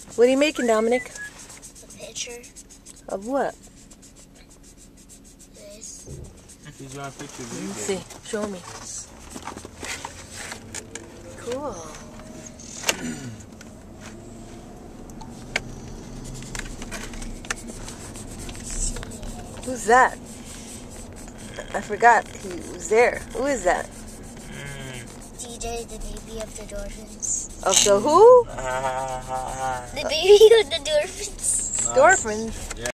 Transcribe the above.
What are you making, Dominic? A picture. Of what? This. He's drawing pictures. Let me see. Show me. Cool. Who's that? I forgot he was there. Who is that? DJ, the baby of the dolphins. Of the who? The baby of the dolphins. Dolphins.